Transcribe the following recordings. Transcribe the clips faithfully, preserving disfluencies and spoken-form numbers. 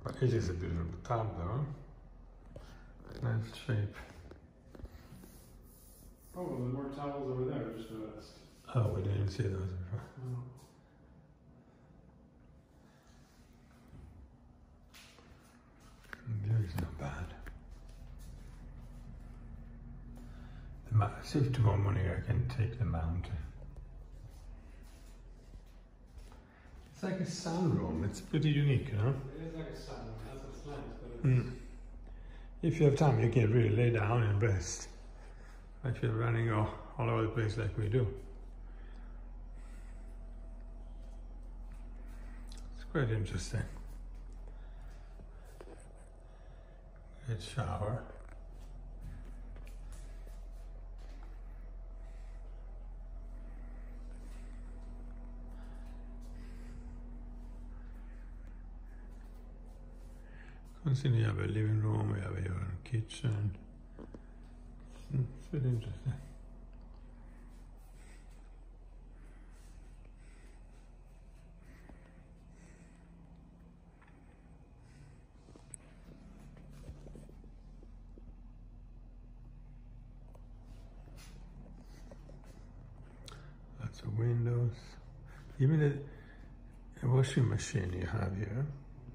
But it is a beautiful tub though. Nice shape. Oh, well, there's more towels over there, I just noticed. Oh, we didn't see those before. Oh. The view is not bad. The ma see if tomorrow morning I can take the mountain. It's like a sunroom. It's pretty unique, you know? It is like a sunroom. That's what's nice, but it's... Mm. If you have time, you can really lay down and rest. If you're running all, all over the place like we do. It's quite interesting. Good shower. Constantly you have a living room, we have your kitchen. It's very interesting. Lots of windows. Even the washing machine you have here.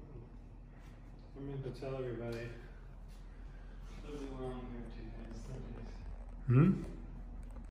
I meant to tell everybody. There's a long here too, guys. Hmm?